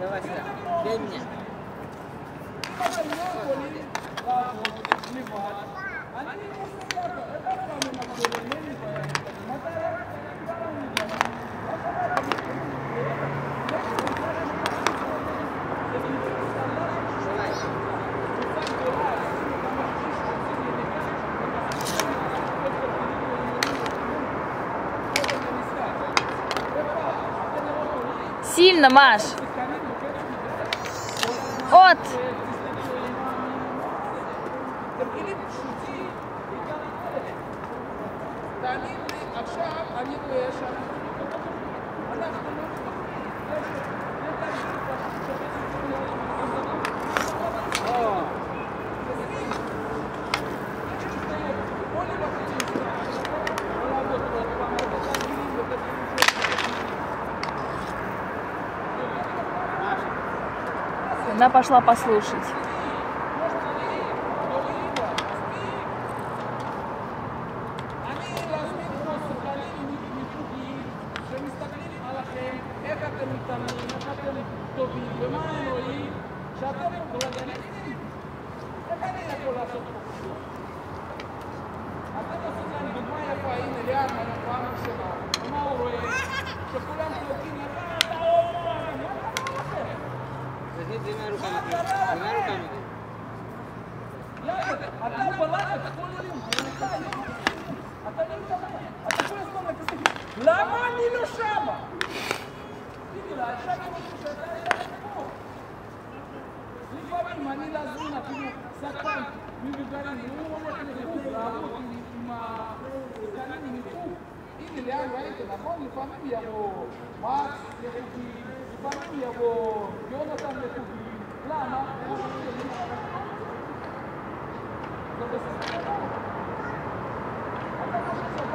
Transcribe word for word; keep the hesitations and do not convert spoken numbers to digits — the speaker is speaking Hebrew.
давай сюда. Дай мне. Сильно, Маш. От. Она пошла послушать. двумя руками. Двумя руками. למה אני לא שמה? תגידי לה, אפשר לראות שאתה יש פה. לפעמים אני להזמין אפילו שחקן מבוגרים, הוא הולך לחוג לעבוד עם השחקנים מחוג. הנה לאן ראיתם, נכון? לפעמים יבוא מקס לחוגים, לפעמים יבוא יונתן לחוגים. למה? זה בסדר. אתה חושב שאתה